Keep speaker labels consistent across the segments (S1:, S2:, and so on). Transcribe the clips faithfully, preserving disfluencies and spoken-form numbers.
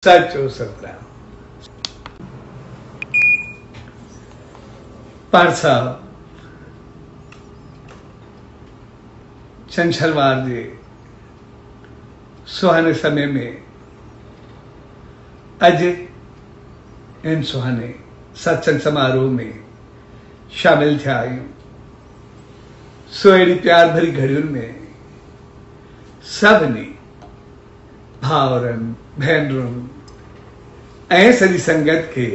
S1: सचो सतराम। पार साहब छंछरवार जे सुहाने समय में अज इन सुहाने सत्संग समारोह में शामिल थिया आहियूं। सो अहिड़ी प्यार भरी घड़ियुनि में सभिनी भाउरनि भेनरुनि ऐं सॼी संगत के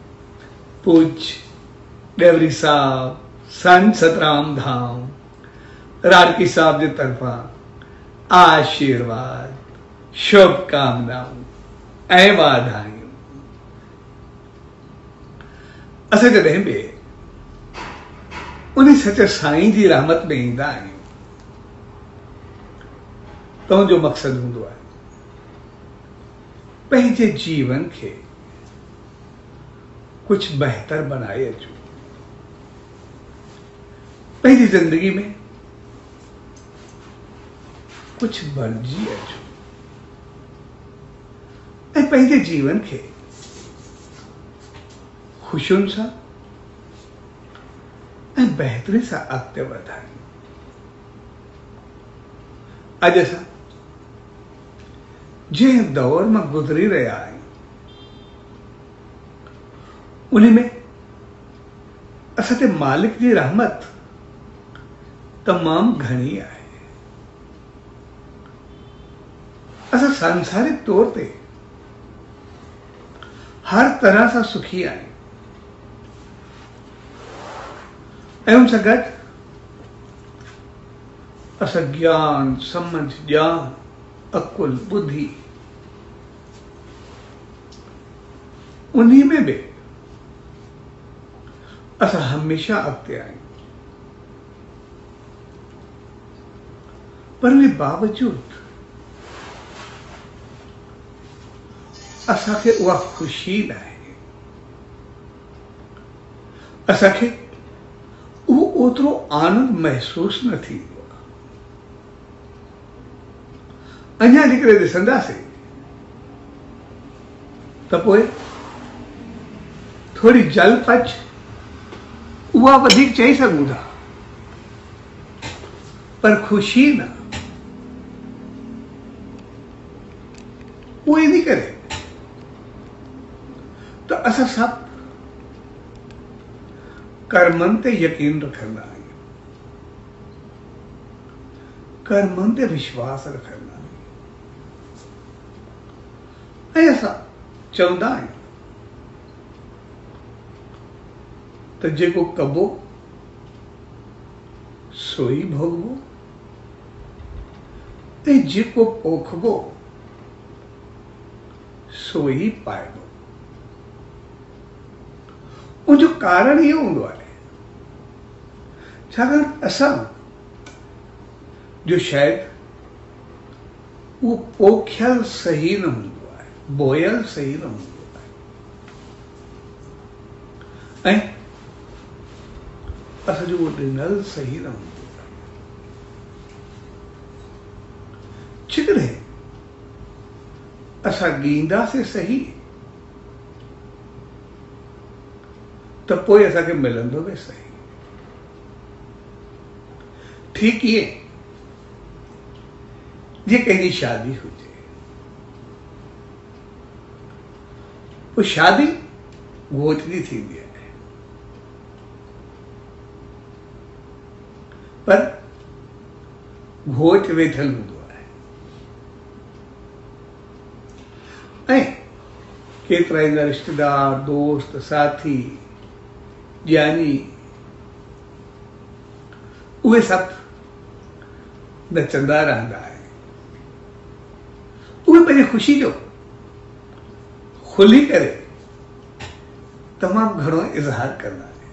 S1: पूज्य डेवरी साहब संत सतराम धाम राडकी साहब जे तरफा आशीर्वाद शुभकामनाऊं ऐं वाधायूं। असां कॾहिं बि उन सच साईं जी रहमत में ईंदा आहियूं। तव्हांजो मक़सदु हूंदो आहे पंहिंजे जीवन के कुछ बेहतर बनाए अचो, पंहिंजी जिंदगी में कुछ बणिजी अचो ऐं पंहिंजे जीवन के खुशियुनि सां ऐं बहितरी सां अॻिते वधायूं। अॼु असां जंहिं दौर में गुज़री रहिया आहियूं उन में असां ते मालिक जी रहमत तमाम घणी आहे। असां सांसारिक तौर ते हर तरह सां सुखी आहियूं ऐं उन सां गॾु असां ज्ञान समझ ज्ञान अकुल बुद्धि उन्हीं में भी असां हमेशा अॻिते आहियूं। पर उन बावजूद असांखे उहा खुशी न आहे, असांखे उहो ओतिरो आनंद महसूस न थींदो। अञा जेकॾहिं ॾिसंदासीं त पोइ थोड़ी जल पच उहा वधीक चई सघूं था, पर खुशी न। उहो इन करे त असां सभु कर्मनि ते यकीन रखंदा आहियूं, कर्मनि ते विश्वास रखंदा आहियूं ऐं असां चवंदा आहियूं त जेको कबो सो ई भोगबो ऐं जेको पोखबो सो ई पाइबो। उनजो कारण इहो हूंदो आहे छाकाणि असां जो शायदि उहो पोखियल सही न हूंदो, बोयल सही न हूंदो आहे ऐं असांजो उहो ॾिनल सही न हूंदो आहे। जेकॾहिं असां ॾींदासीं सही त पोइ असांखे मिलंदो बि सही। ठीक ईअं जीअं कंहिंजी शादी हुजे, वो शादी घोटनी थींदी आहे पर घोट वेठल हूंदो आहे ऐं केतिरा ई रिश्तेदार दोस्त साथी ज्ञानी उहे सभु नचंदा रहंदा आहिनि। उहे पंहिंजी ख़ुशी जो खुली करे तमाम घणो इज़हार करना है,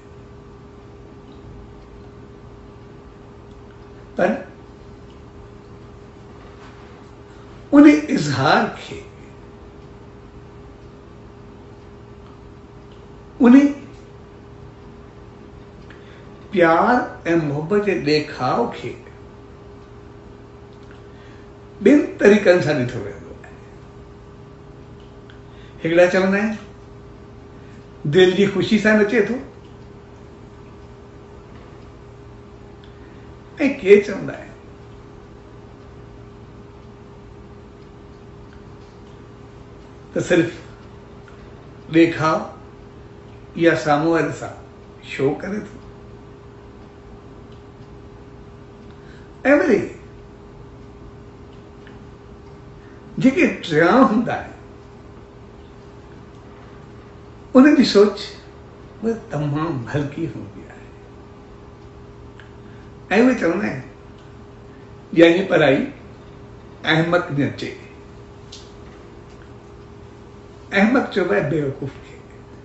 S1: पर उन इज़हार के उन्हें प्यार ऐं मोहब्बत जे ॾेखाव के ॿिनि तरीक़नि सां ॾिठो वेंदो आहे। हिकिड़ा चवंदा आहिनि दिल जी ख़ुशी सां नचे थो, ऐं के चवंदा आहिनि त सिर्फ़ ॾेखाव या साम्हूं वारे सां शो करे थो। ऐं वरी जेके टियां हूंदा आहिनि उन्हनि जी सोच उहा तमामु हल्की हूंदी आहे, ऐं उहे चवंदा आहिनि ॼाणी पढ़ाई अहमक न अचे। अहमक चइबो आहे बेवकूफ़ खे,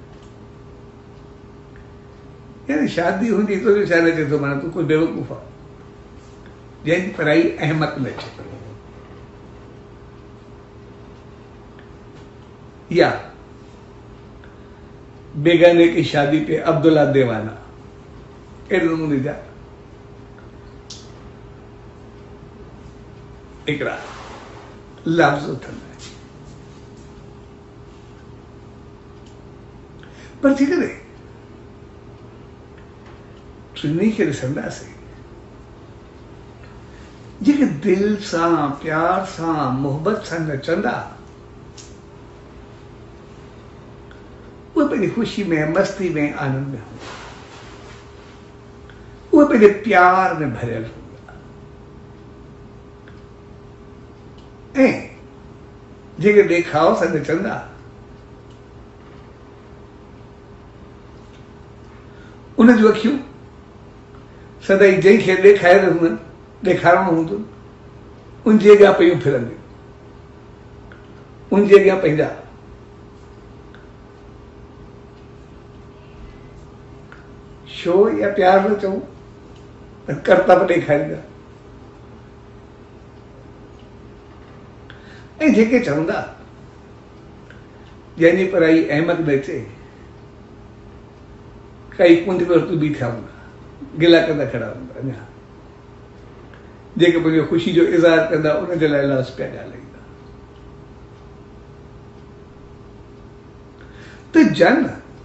S1: यानी शादी हूंदी तो छा न चए थो माना तूं कोई बेवकूफ़ आहे, जंहिंजी पढ़ाई अहमक न अचे। या बेगाने की शादी पे अब्दुल्ला देवाना, अहिड़े नमूने जा हिकिड़ा लफ़्ज़ उथंदा आहिनि। पर जेकॾहिं टिनी खे ॾिसंदासीं जेके दिल सां प्यार सां मोहबत सां नचंदा, उहे पंहिंजी ख़ुशी में मस्ती में आनंद में हूंदा, उहे पंहिंजे प्यार में भरियल हूंदा, ऐं जेके ॾेखाव सां नचंदा उन जूं अखियूं सदाई जंहिंखे ॾेखारे हूंदनि ॾेखारणो हूंदो उनजे अॻियां पयूं फिरंदियूं, उनजे अॻियां पंहिंजा शो या प्यार न चऊं पर कर्तव्य ॾेखारींदा। ऐं जेके चवंदा जंहिंजी पढ़ाई अहमक न अचे, काई कुंड में तूं बीठा हूंदा, गिला कंदा खड़ा हूंदा, अञा जेके पंहिंजो ख़ुशी जो इज़हार कंदा उनजे लाइ लास पिया ॻाल्हाईंदा। त जन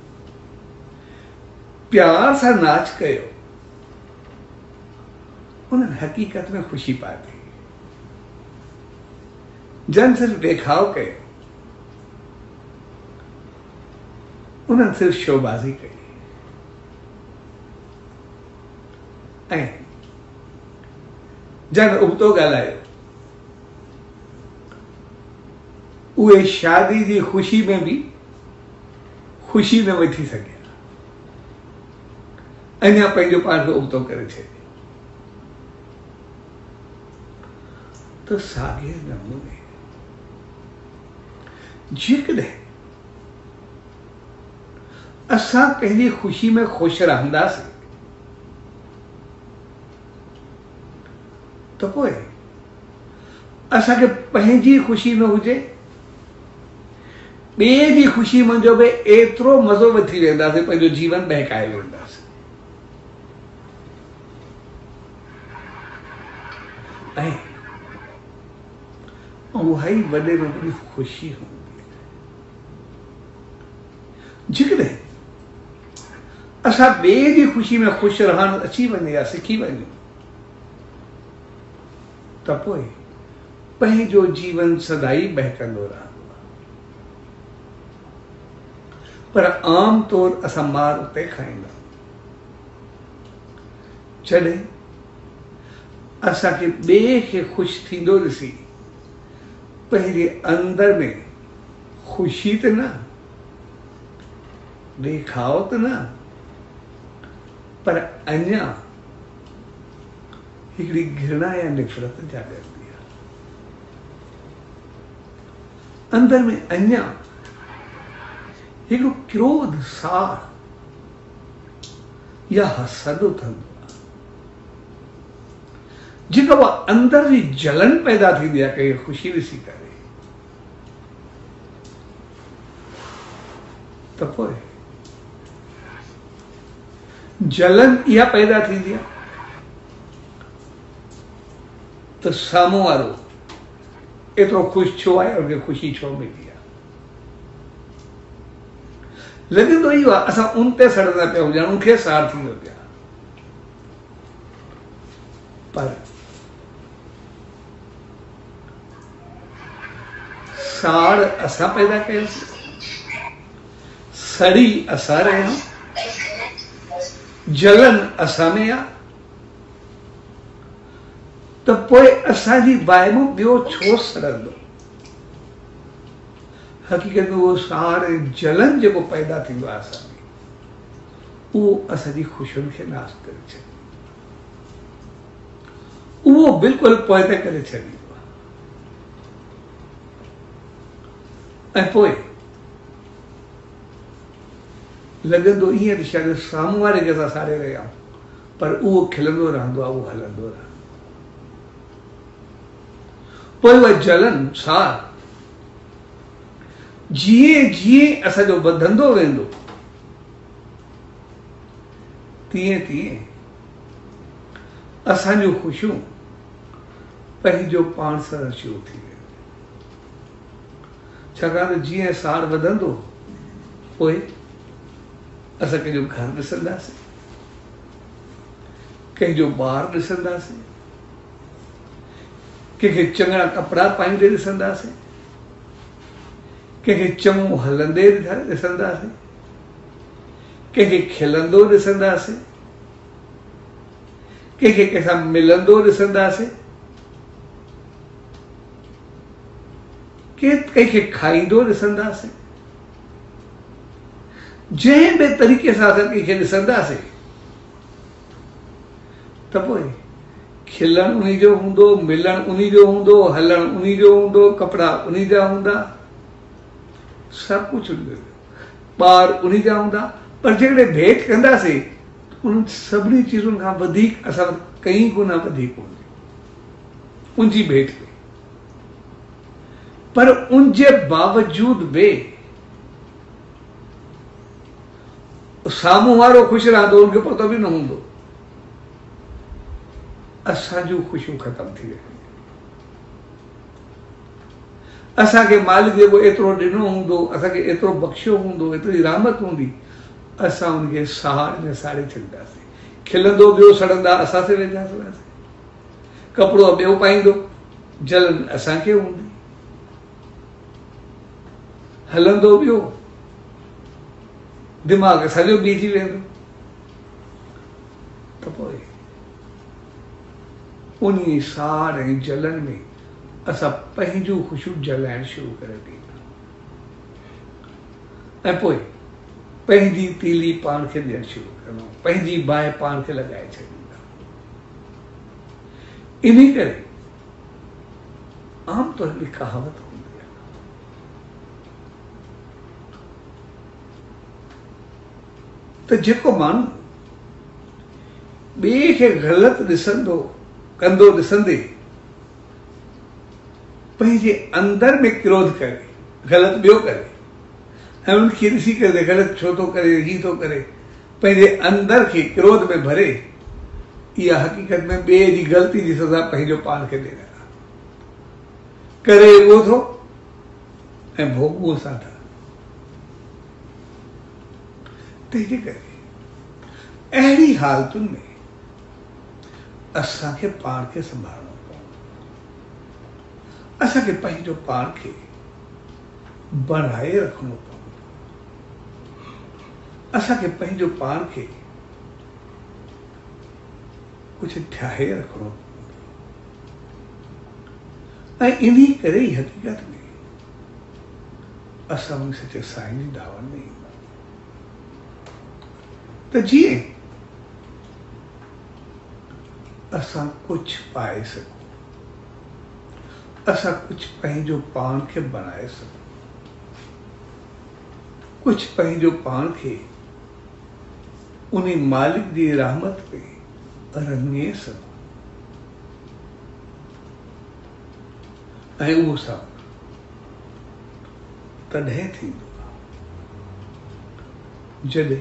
S1: प्यार सां नाच कयो उन्हनि हक़ीक़त में ख़ुशी पाती, जन सिर्फ़ ॾेखाव कयो उन्हनि सिर्फ़ शोबाज़ी कई, ऐं जन उबतो ॻाल्हायो उहे शादी जी ख़ुशी में बि ख़ुशी न वठी सघिया, अञा पंहिंजो पाण खे उबतो करे छॾियो। त साॻे नमूने जेकॾहिं असां कंहिंजी ख़ुशी में ख़ुशि रहंदासीं त पोइ असांखे पंहिंजी ख़ुशी न हुजे ॿिए जी ख़ुशी मंझो बि एतिरो मज़ो वठी वेंदासीं, पंहिंजो जीवन बहकाए वेंदासीं। ऐं उहा ई वॾे में वॾी ख़ुशी हूंदी आहे जेकॾहिं असां ॿिए जी ख़ुशी में ख़ुशि रहणु अची वञे या सिखी वञूं त पोइ पंहिंजो जीवन सदाई बहकंदो रहंदो आहे। पर आम तौर असां मार उते खाईंदा जॾहिं असांखे ॿिए खे ख़ुशि थींदो ॾिसी पंहिंजे अंदर में ख़ुशी त न, ॾेखाव त न, पर अञा हिकिड़ी घृणा या नफ़रत जाॻंदी आहे, अंदर में अञा हिकिड़ो क्रोध साड़ या हसद उथंदो आहे, जेका उहा अंदर जी जलन पैदा थींदी आहे कंहिं ख़ुशी ॾिसी करे। त पोइ जलन इहा पैदा थींदी आहे त साम्हूं वारो एतिरो ख़ुशि छो आहे, उनखे ख़ुशी छो मिली आहे। लॻंदो इहो आहे असां उन ते सड़ंदा पिया हुजूं, उनखे सार थींदो पिया। पर साड़ असां पैदा कयोसीं, सड़ी असां रहियूं, जलन असां में आहे, त पोइ असांजी बाहि मां ॿियो छो सड़ंदो? हक़ीक़त में उहो साड़ ऐं जलन जेको पैदा थींदो आहे असां में, उहो असांजी ख़ुशियुनि खे नाश करे छॾींदो, उहो बिल्कुलु पोइ करे छॾींदो आहे। ऐं पोइ लॻंदो ईअं त शायदि साम्हूं वारे खे असां साड़े रहिया आहियूं, पर उहो खिलंदो रहंदो आहे, उहो हलंदो रहंदो। पोइ उहा जलन सार जीअं जीअं असांजो वधंदो वेंदो, तीअं तीअं असांजूं ख़ुशियूं पंहिंजो पाण सां शुरू थी वेंदियूं। छाकाणि त जीअं सार वधंदो, पोइ असां कंहिंजो घर ॾिसंदासीं, कंहिंजो ॿार ॾिसंदासीं, कंहिंखे चङा कपिड़ा पाईंदे ॾिसंदासीं, कंहिंखे चङो हलंदे ॾिसंदासीं, कंहिंखे खिलंदो ॾिसंदासीं, कंहिंखे कंहिंसां मिलंदो ॾिसंदासीं, कंहिंखे खाईंदो ॾिसंदासीं। जंहिं बि तरीक़े सां असां कंहिंखे ॾिसंदासीं, त पोइ खिलणु उन जो हूंदो, मिलणु उन जो हूंदो, हलणु उन जो हूंदो, कपिड़ा उन जा हूंदा, सभु कुझु ॿार उन जा हूंदा। पर जेकॾहिं भेट कंदासीं, उन सभिनी चीज़ुनि खां वधीक असां कई गुना वधीक हूंदी उनजी भेट में। पर उनजे बावजूद बि साम्हूं वारो ख़ुशि रहंदो, उनखे पतो बि न हूंदो, असांजूं ख़ुशियूं ख़तम थी वेंदियूं। असांखे मालिक जेको एतिरो ॾिनो हूंदो, असांखे एतिरो बख़्शियो हूंदो, एतिरी रहमत हूंदी, असां उनखे साड़ में साड़े छॾींदासीं। खिलंदो ॿियो सड़ंदा असां ते वेंदासीं, कपिड़ो ॿियो पाईंदो, जलन असांखे हूंदी, हलंदो ॿियो, दिमाग़ सॼो ॿिहिजी वेंदो। त पोइ उन साड़ ऐं जलन में असां पंहिंजूं ख़ुशियूं जलाइण शुरू करे ॾींदा, ऐं पोइ पंहिंजी तीली पाण खे ॾियणु शुरू कंदा, पंहिंजी बाहि पाण खे लॻाए छॾींदा। इन करे आमतौर ते कहावत हूंदी आहे, त जेको माण्हू ॿिए खे ग़लति ॾिसंदो कंदो ॾिसंदे पंहिंजे अंदर में क्रोध करे, ग़लति ॿियो करे, ऐं उनखे ॾिसी करे ग़लति छो थो करे, हीअ थो करे, पंहिंजे अंदर खे क्रोध में भरे, इहा हक़ीक़त में ॿिए जी ग़लती जी सज़ा पंहिंजो पाण खे ॾियण करे उहो थो ऐं भोॻूं असां था। तंहिंजे करे अहिड़ी हालतुनि में असांखे पाण खे संभालणो पवंदो, असांखे पंहिंजो पाण खे बढ़ाए रखणो पवंदो, असांखे पंहिंजो पाण खे कुझु ठाहे रखणो पवंदो। ऐं इन्ही करे ई हक़ीक़त में असां उन सचे साईं जी दावत में ईंदा त जीअं असां कुझु पाए सघूं, असां कुझु पंहिंजो पाण खे बनाए सघूं, कुझु पंहिंजो पाण खे उन मालिक जी रहमत पे रंगे सघूं, ऐं उहो सभु तॾहिं थींदो आहे जॾहिं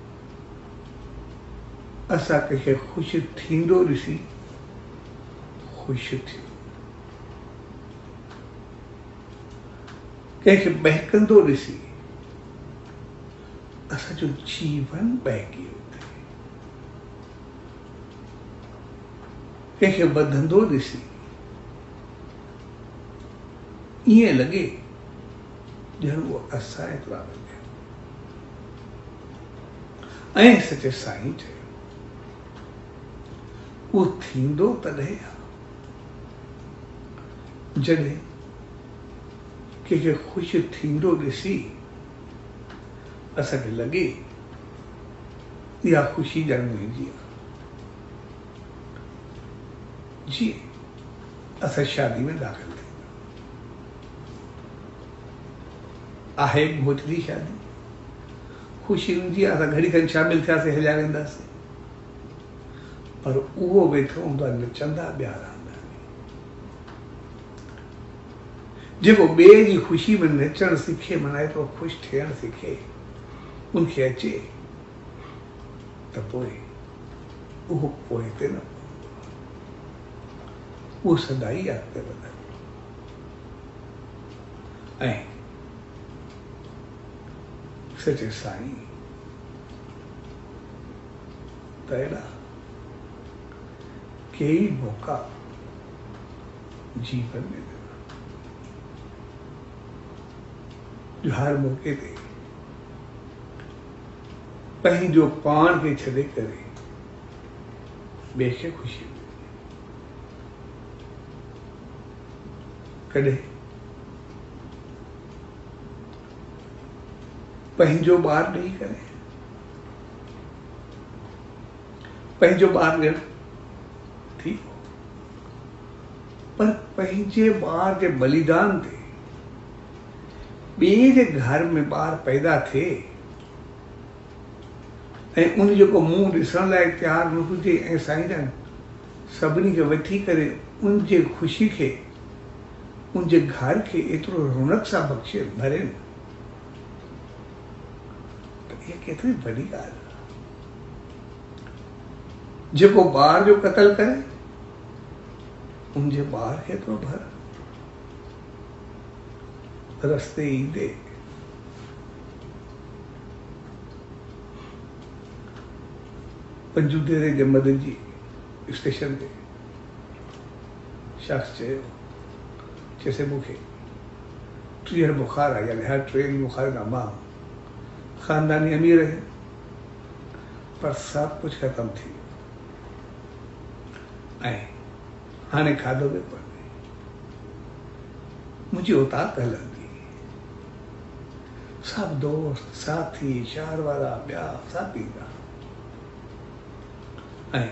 S1: असां कंहिंखे ख़ुशि थींदो ॾिसी ख़ुशि थियो, कंहिंखे बहकंदो ॾिसी असांजो जीवन बहकी कंहिंखे वधंदो ॾिसी ईअं लॻे ॼण उहो असां एतिरा वधिया। ऐं सचे साईं चयो उहो थींदो तॾहिं आहे जॾहिं कंहिंखे ख़ुशि थींदो ॾिसी असांखे लॻे इहा ख़ुशी ॼण मुंहिंजी आहे। जीअं असां शादी में दाख़िल थींदा आहे भोजली शादी ख़ुशी हूंदी आहे, असां घड़ी खनि शामिल थियासीं हलिया वेंदासीं, पर उहो वेठो हूंदो आहे नचंदा ॿिया रहंदा। जेको ॿिए जी ख़ुशी में नचणु सिखे, माना एतिरो ख़ुशि थियणु सिखे, उनखे अचे त पोइ उहो पोइ ते न वो सदाई अॻिते वधंदो। ऐं सचे साईं त अहिड़ा कई मौक़ा जीवन में जो हर मौक़े ते पंहिंजो पाण खे छॾे करे ॿिए खे ख़ुशी मिले। कॾहिं पंहिंजो ॿार ॾेई करे, पंहिंजो ॿार ॾियणु ठीकु, पर पंहिंजे ॿार जे बलिदान ते ॿिए जे घर में ॿार पैदा थिए ऐं उन जेको मुंहुं ॾिसण लाइ तयारु न हुजे ऐं साईं जन सभिनी खे वठी करे उन जे ख़ुशी खे, उन जे घर खे एतिरो रौनक सां बख़्शे भरे, त इहा केतिरी वॾी ॻाल्हि आहे। जेको ॿार जो क़त्ल करे उन जे ॿार खे थो भर। रस्ते ईंदे पंजू देरे जे मदद जी स्टेशन ते शख़्स चयो, जैसे मूंखे टीह बुखार आहे, यानी हर ट्रेन बुखार खां मां ख़ानदानी अमीर है, पर सभु कुझु ख़तमु थी वियो ऐं हाणे खाधो बि कोन्हे, मुंहिंजी औताक हलंदी, सभु दोस्त साथी शहर वारा ॿिया सभु ईंदा ऐं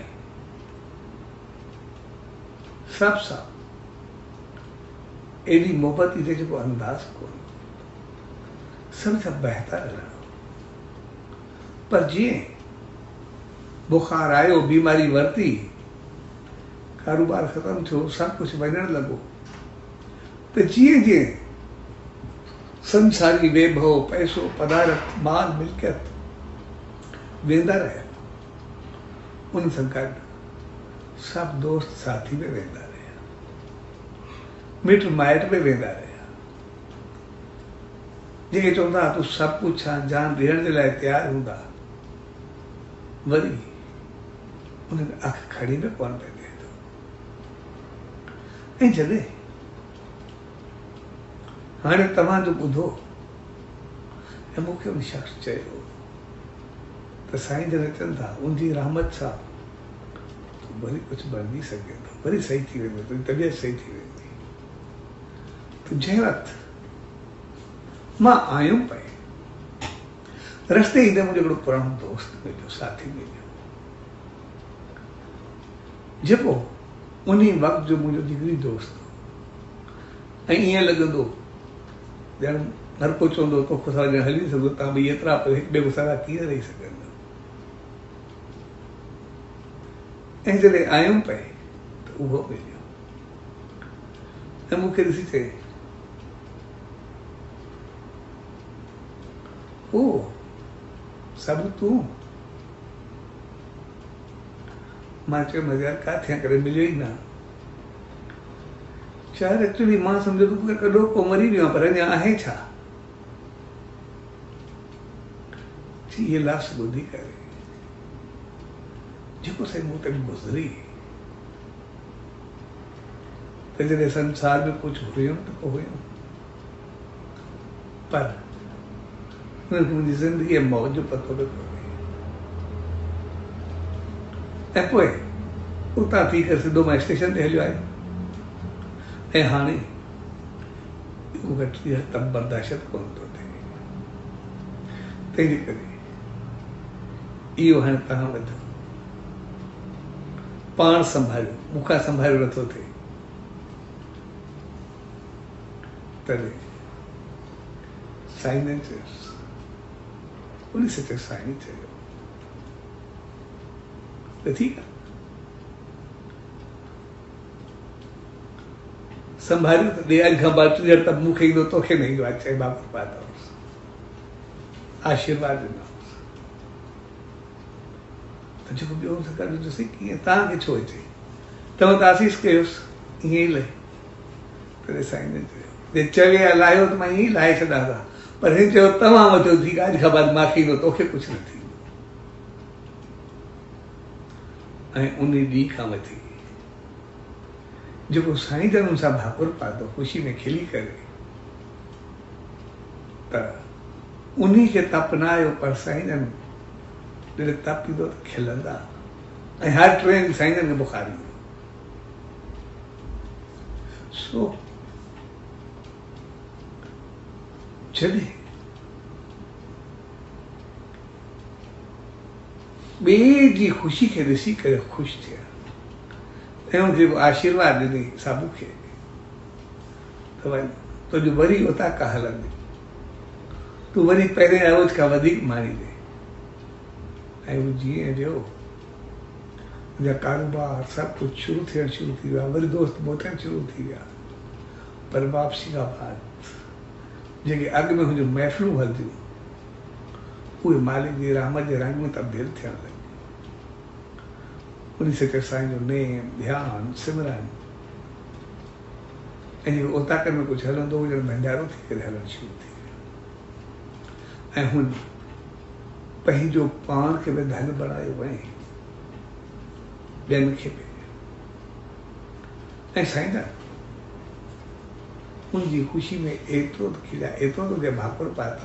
S1: सभु सां एॾी मोहबत ईंदे जेको अंदाज़ कोन, सभु सां बहितर हलणो। पर जीअं बुखार आयो, बीमारी वरिती, कारोबार ख़तमु थियो, सभु कुझु वञणु लॻो, त जीअं जीअं संसारी वैभव, पैसो, पदार्थ, माल मिल्कियत वेंदा रहिया, उन सां गॾु सभु दोस्त साथी में वेंदा रहिया, मिट माइट में वेंदा रहिया। जेके चवंदा तूं सभु कुझु छा जान ॾियण जे लाइ तयारु हूंदा, वरी उन्हनि अख खड़ी में कोन पियो थिए थो। ऐं जॾहिं हाणे तव्हां जो ॿुधो ऐं मूंखे उन शख़्स चयो त साईं जन चवनि था उनजी रहमत सां वरी कुझु बणजी सघे थो, वरी सही थी वेंदो, तुंहिंजी तबियत सही थी वेंदी। त जंहिं वक़्तु मां आयुमि पए, रस्ते ईंदे मुंहिंजो हिकिड़ो पुराणो दोस्त मिलियो, साथी मिलियो, जेको उन वक़्त जो मुंहिंजो जिगरी दोस्त हो। ऐं ईअं लॻंदो ॼण हर को चवंदो तोखे सां ॼण हली सघो, तव्हां ॿई एतिरा हिकु ॿिए खां सां कीअं रही सघंदा। ऐं जॾहिं आयुमि पए त उहो मिलियो ऐं मूंखे ॾिसी चई, ओ सभु तूं? मां चयो मज़ाक काथे करे मिलियो ई न। शायदि एक्चुअली मां सम्झो त मूंखे कॾो को मरी वियो आहे, पर अञा आहे छा? थी ये लाश ॿुधी करे जेको साईं मूं ताईं गुज़री त जॾहिं संसार में कुझु हुयुमि त पोइ हुयुमि, पर हुनखे मुंहिंजी ज़िंदगीअ मौज जो पतो बि कोन्हे। ऐं पोइ उतां थी करे सिधो मां स्टेशन ते हलियो आहियां ऐं हाणे घटि तब बर्दाश्त कोन थो थिए। तंहिंजे करे इहो हाणे तव्हां वधो पाण संभालियो, मूंखां संभालियो नथो थिए तॾहिं साईं ने चयोसि, उन से चयो साईं चयो त ठीकु आहे संभालियो त ॾे, अॼु खां बाद तुंहिंजा त मूंखे ईंदो तोखे न ईंदो आहे। चए बाबा पातोसि, आशीर्वाद ॾिनोसि त जेको ॿियो सां गॾु ॾिसी कीअं तव्हांखे छो अचे, तव्हां त आसीस कयोसि ईअं ई लहे। तॾहिं साईं ने चयो जे चवे लाहियो त मां ईअं ई लाहे छॾां था, पर हिन चयो तव्हां वठो ठीकु आहे, अॼु खां बाद मूंखे ईंदो तोखे कुझु न थींदो। ऐं उन ॾींहं खां वठी जेको साईं जन हुन सां भाकुर पातो ख़ुशी में खिली करे त उन खे तपनायो, पर साईं जन जॾहिं तपींदो त खिलंदा। ऐं हर ट्रेन साईं जन खे बुखार ईंदो। सो जॾहिं ॿिए जी ख़ुशी खे ॾिसी करे ख़ुशि थिया ऐं जेको आशीर्वाद ॾिनई साबू खे त भई तुंहिंजो वरी उतां का हलंदी, तूं वरी पहिरें रोज़ खां वधीक माणी ॾे। ऐं उहो जीअं वियो मुंहिंजा कारोबार सभु कुझु शुरू थियणु शुरू थी विया, वरी दोस्त मोटणु शुरू थी विया। पर वापसी खां बाद जेके अॻु में मुंहिंजूं महफ़िलूं हलंदियूं उहे मालिक जी रहमत जे रंग में तब्दील थियण लॻियूं। उन से चयो साईं जो नेम ध्यानु सिमरन ऐं जेको उताकनि में कुझु हलंदो हुओ ॼण भंडारो थी करे हलणु शुरू थी वियो। ऐं हुन पंहिंजो पाण खे बि धन बणायो वञे, ॿियनि खे बि। ऐं साईं जन उनजी ख़ुशी में एतिरो त खिलिया, एतिरो त भाकुर पाता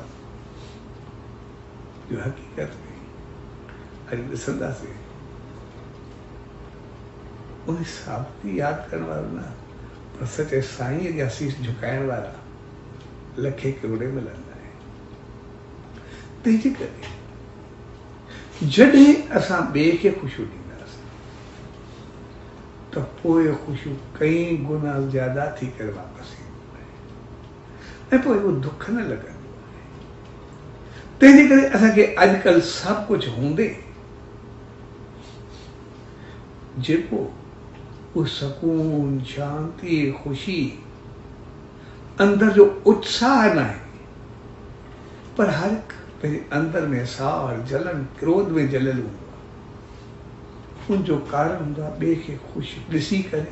S1: जो हक़ीक़त में अॼु ॾिसंदासीं उन साबिती यादि करण वारो न, पर सचे साईं जा शीश झुकाइण वारा लखे करोड़े मिलंदा आहिनि। तंहिंजे करे जॾहिं असां ॿिए खे ख़ुशियूं ॾींदासीं त पोइ ख़ुशियूं कई गुना ज्यादा थी करे वापसि ईंदियूं आहिनि ऐं पोइ उहो दुख न लॻंदो आहे। तंहिंजे करे असांखे अॼुकल्ह सभु कुझु हूंदे जेको उहो सुकून, शांति, ख़ुशी, अंदर जो उत्साह न आहे, पर हर हिकु पंहिंजे अंदर में साड़, जलन, क्रोध में जलियल हूंदो आहे। उनजो कारण हूंदो आहे ॿिए खे ख़ुशि ॾिसी करे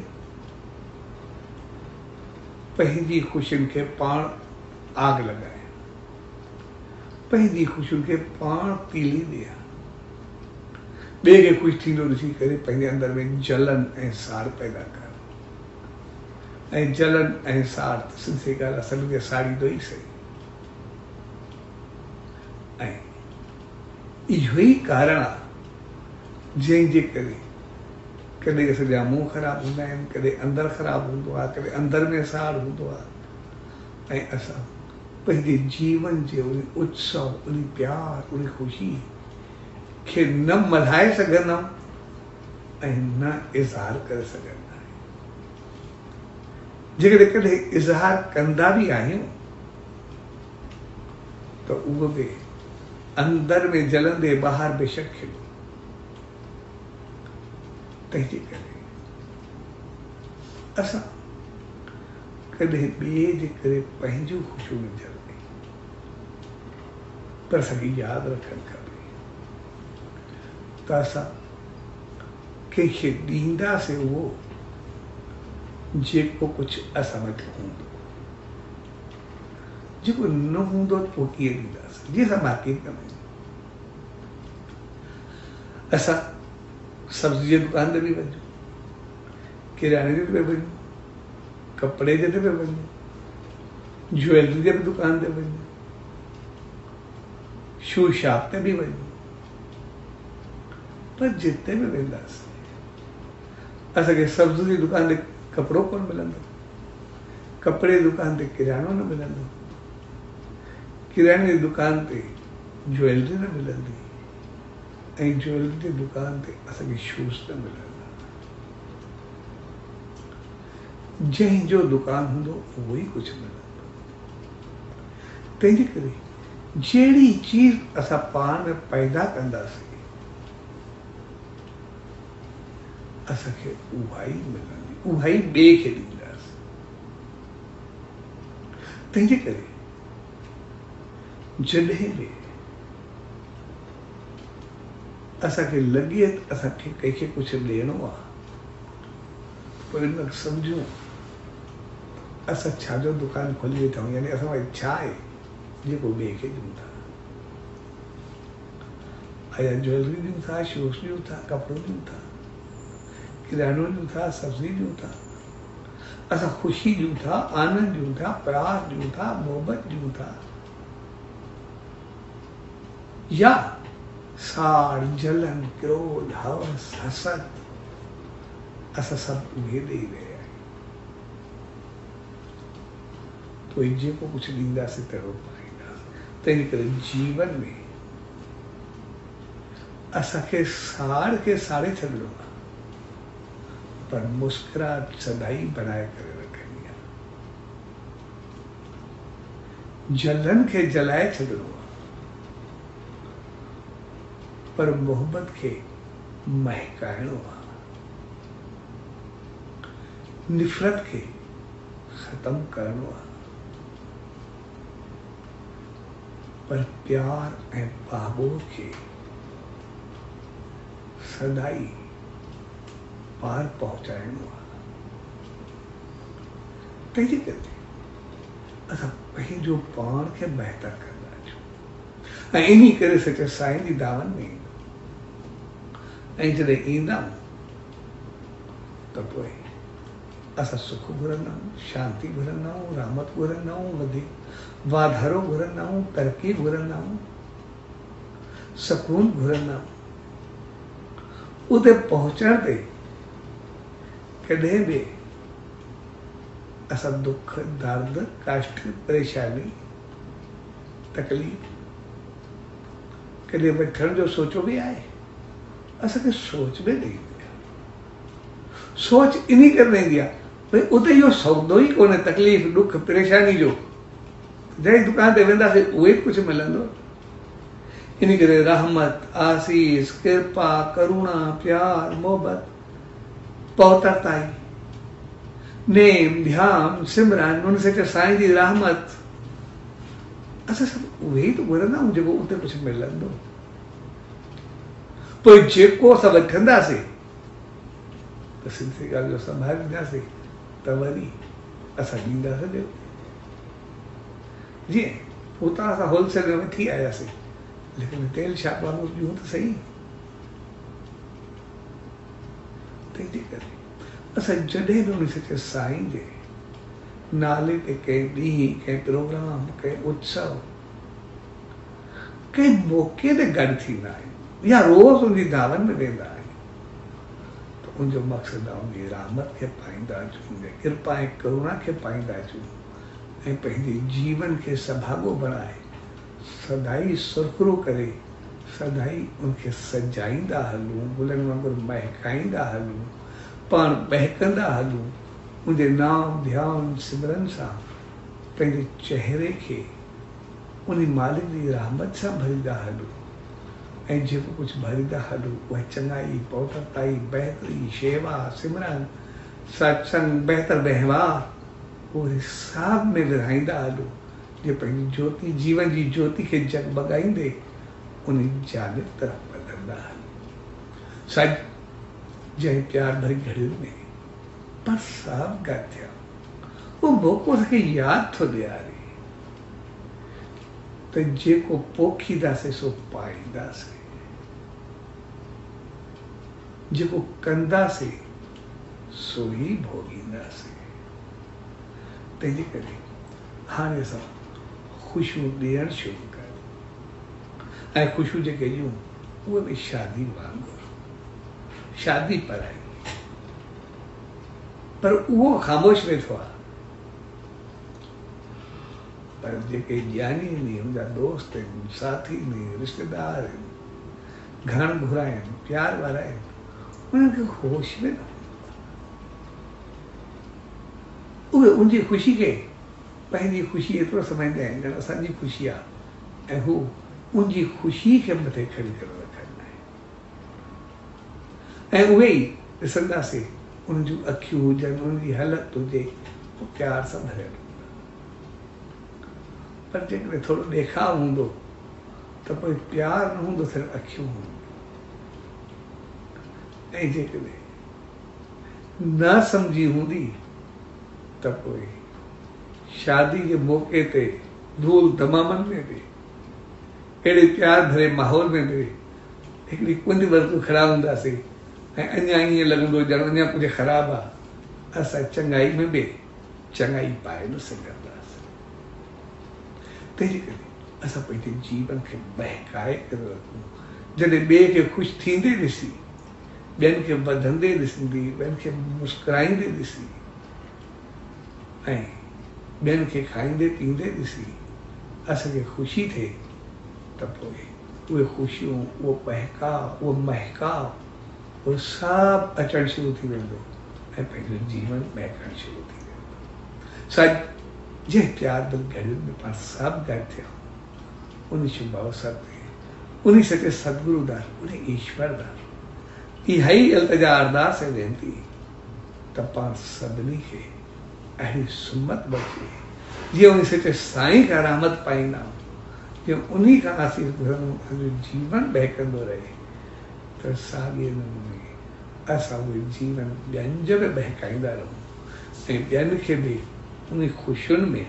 S1: पंहिंजी ख़ुशियुनि खे पाण आग लॻाए, पंहिंजी ख़ुशियुनि खे पाण तीली ॾिया, ॿिए खे ख़ुशि थींदो ॾिसी करे पंहिंजे अंदर में जलन ऐं साड़ पैदा कर। ऐं जलन ऐं साड़ त सिधी ॻाल्हि आहे सभिनि खे साड़ींदो ई सही। ऐं इहो ई कारण आहे जंहिंजे करे कॾहिं सॼा मुंहुं ख़राबु हूंदा आहिनि, कॾहिं अंदरि ख़राबु हूंदो आहे, कॾहिं अंदरि में साड़ हूंदो आहे। ऐं असां पंहिंजे जीवन जे उन उत्सव, उन प्यार, उन ख़ुशी खे न मल्हाए सघंदा ऐं न इज़हार करे सघंदा आहियूं। जेकॾहिं कॾहिं इज़हार कंदा बि आहियूं त उहो बि अंदर में जलंदे ॿाहिरि बेशक खिलो। तंहिंजे करे असां कॾहिं ॿिए जे करे पंहिंजूं ख़ुशियूं न जलंदी, पर असांखे यादि रखणु खपे त असां कंहिंखे ॾींदासीं उहो जेको कुझु असां वटि हूंदो, जेको न हूंदो पोइ कीअं ॾींदासीं। जीअं असां मार्केट में वञूं असां सब्जी जी दुकान ते बि वञूं, किराने ते बि वञूं, कपिड़े जे ते बि वञूं, ज्वेलरी जे बि दुकान ते वञूं, शू शॉप ते बि वञूं, पर जिते बि वेंदासीं असांखे सब्जी जी दुकान ते कपिड़ो कोन मिलंदो, कपिड़े जी दुकान ते किरानो न मिलंदो, किराने जी दुकान ते ज्वेलरी न मिलंदी, ऐं ज्वेलरी जी दुकान ते असांखे शूज़ न मिलंदा। जंहिंजो दुकान हूंदो उहो ई कुझु मिलंदो। तंहिंजे करे जहिड़ी चीज़ असां पाण में पैदा कंदासीं असांखे उहा ई मिलंदी, उहा ई ॿिए खे ॾींदासीं। तंहिंजे करे जॾहिं बि असांखे लॻे असांखे कंहिंखे कुझु ॾियणो आहे पोइ न सम्झूं असां छाजो दुकान खोले वेठा आहियूं, यानी असां वटि छा आहे जेको ॿिए खे ॾियूं था। आया ज्वेलरी ॾियूं था, शूज़ ॾियूं था, कपिड़ो ॾियूं था, किरानो ॾियूं था, सब्जी ॾियूं था, असां ख़ुशी ॾियूं था, आनंद ॾियूं था, प्यार ॾियूं था, मोहबत ॾियूं था, या साड़, जलन, क्रोध, हवस, हसद असां सभु उहे ॾेई रहिया आहियूं। पोइ जेको कुझु ॾींदासीं तहिड़ो पाईंदासीं। तंहिं करे जीवन में असांखे साड़ खे साड़े छॾिणो आहे, पर मुस्कुराहट सदाई बनाए करे रखणी आहे। जलन खे जलाए छॾिणो आहे, पर मोहब्बत खे महकाइणो आहे। निफ़रत खे ख़त्म करणो आहे, पर प्यार ऐं बाबो खे सदाई पार पहुचाइणो आहे। तंहिंजे करे असां पंहिंजो पाण खे बहितर कंदा आहियूं ऐं इन करे सचे साईं जी दावन में ईंदो ऐं जॾहिं ईंदा त पोइ असां सुख घुरंदा आहियूं, शांति घुरंदा आहियूं, रहमत घुरंदा आहियूं, वधीक वाधारो घुरंदा आहियूं, तरक़ी घुरंदा आहियूं, सुकून घुरंदा आहियूं। उते पहुचण ते कॾहिं बि असां दुख, दर्द, कष्ट, परेशानी, तकलीफ़ कॾहिं वठण जो सोचो बि आहे? असांखे सोच में ॾेई सोच इन करे रहंदी आहे भई उते इहो सौदो ई कोन्हे तकलीफ़, दुख, परेशानी जो। जंहिं दुकान ते वेंदासीं उहे ई कुझु मिलंदो। इन करे रहमत, आसीस, कृपा, करुणा, प्यार, मोहब्बत, पहुतरताई, नेम, ध्यान, सिमरन, उन सचे साईं जी रहमत, असां सभु उहे ई त घुरंदा आहियूं जेको उते कुझु मिलंदो। पोइ जेको असां वठंदासीं त सिंधी ॻाल्हि जो संभालींदासीं त वरी असां ॾींदासीं ॿियो। जीअं उतां असां होलसेल में वठी आयासीं, लेकिन तेल छाप वांगुरु ॾियूं त सही। तंहिंजे करे असां जॾहिं बि उन सचे साईं जे नाले ते कंहिं ॾींहुं, कंहिं प्रोग्राम, कंहिं उत्सव, कंहिं मौक़े ते गॾु थींदा आहियूं या रोज़ उनजी दावन में वेंदा आहियूं त उनजो मक़सदु आहे उनजी रहमत खे पाईंदा अचूं, उनजी कृपा ऐं करुणा खे पाईंदा अचूं ऐं पंहिंजे जीवन खे सभाॻो बणाए सदाई सुरखुरो करे सदाई उनखे सजाईंदा हलूं, गुलनि वांगुरु महकाईंदा हलूं, पाण बहकंदा हलूं, उनजे नाम, ध्यान, सिमरन सां पंहिंजे चहिरे खे उन मालिक जी रहमत सां भरींदा हलूं ऐं जेको कुझु भरींदा हलूं उहा चङाई, पौतरताई, बहितरी, शेवा, सिमरन, सत्संग, बहितर वहिंवार उहे सभ में विरहाईंदा हलूं जे पंहिंजी ज्योति, जीवन जी ज्योति खे जगमगाईंदे उन जानिब तरफ़ वधंदा हलूं। सॼ जंहिं प्यार भरी घड़ियुनि में पर सभ गॾु थिया, उहो मौक़ो असांखे यादि थो ॾियारे त जेको पोखींदासीं सो पाईंदासीं। जेको कंदा से सो ही भोगींदा से। तंहिंजे करे हाणे असां ख़ुशियूं ॾियणु शुरू कयूं ऐं ख़ुशियूं जेके ॾियूं उहे बि शादी वांगुरु, शादी पर आहे, पर उहो ख़ामोश वेठो आहे। पर जेके ज्ञानी आहिनि, उनजा दोस्त आहिनि, साथी आहिनि, रिश्तेदार आहिनि, घण घुरा आहिनि, प्यार वारा आहिनि, उन्हनि खे होश में न उहे उनजी ख़ुशी खे पंहिंजी ख़ुशी एतिरो सम्झंदा आहिनि ॼण असांजी ख़ुशी आहे, ऐं हू उनजी ख़ुशी खे मथे खणी करे रखंदा आहिनि। ऐं उहे ई ॾिसंदासीं उन जूं अखियूं हुजनि, उनजी हलत हुजे, पोइ प्यार सां भरियल हूंदा। पर जेकॾहिं थोरो ॾेखाव हूंदो त पोइ प्यार न हूंदो, सिर्फ़ु अखियूं हूंदियूं। ऐं जेकॾहिं न सम्झी हूंदी त पोइ शादी जे मौक़े ते धूल तमामनि में बि अहिड़े प्यार भरे माहौल में बि हिकिड़ी कुंड वरतू खड़ा हूंदासीं ऐं अञा ईअं लॻंदो ॼण अञा कुझु ख़राबु आहे, असां चङाई में बि चङाई पाए न सघंदासीं। तंहिंजे करे असां पंहिंजे जीवन खे बहकाए करे रखूं। जॾहिं ॿिए खे ख़ुशि थींदे ॾिसी, ॿियनि खे वधंदे ॾिसंदी, ॿियनि खे मुस्कुराईंदे ॾिसी ऐं ॿियनि खे खाईंदे पीअंदे ॾिसी असांखे ख़ुशी थिए त पोइ उहे ख़ुशियूं, उहो बहकाव, उहो महकाव, उहो सभु अचणु शुरू थी वेंदो ऐं पंहिंजो जीवन महकणु शुरू थी वेंदो। सभु जंहिं प्यार बि घड़ियुनि में पाण सभु गॾु थिया उन शुभ अवसर ते उन सचे सतगुरु दार, उन ईश्वर दार इहा ई अल्तजा अरदास ऐं वेनती त पाण सभिनी खे अहिड़ी सुमत बचे जीअं उन सचे साईं खां रहमत पाईंदा, जीअं उन खां आसीस घुरंदो, जीवन बहकंदो रहे। त साॻिए नमूने असां उहे जीवन ॿियनि जो बि बहकाईंदा रहूं ऐं ॿियनि खे बि उन ख़ुशियुनि में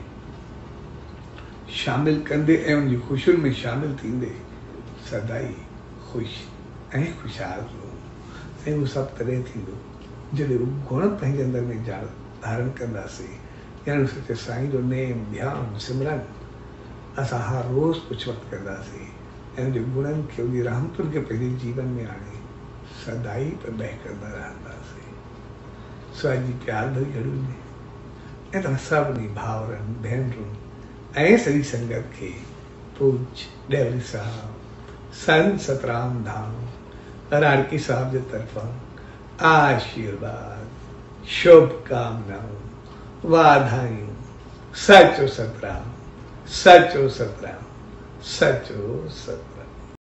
S1: शामिल कंदे ऐं उन ख़ुशियुनि में शामिल थींदे सदाई ख़ुशि ऐं ख़ुशहाल रहूं। ऐं उहो सभु तॾहिं थींदो जॾहिं उहो गुण पंहिंजे अंदर में ॼाण धारण कंदासीं, यानी सचे साईं जो नेम, ध्यानु, सिमरन असां हर रोज़ कुझु वक़्तु कंदासीं ऐं उनजे गुणनि खे, उनजी रहमतुनि खे पंहिंजे जीवन में आणे सदाई पे बहकंदा रहंदासीं। सो अॼु जी प्यार भरी घड़ियुनि में ऐं तव्हां सभिनी भाउरनि, भेनरुनि ऐं सॼी संगत खे पूज डेवली साहब, संत सतराम धाम, राड़की साहब जे तरफ़ां आशीर्वाद, शुभकामनाऊं, वाधायूं। सचो सतराम, सचो सतराम, सचो सतराम।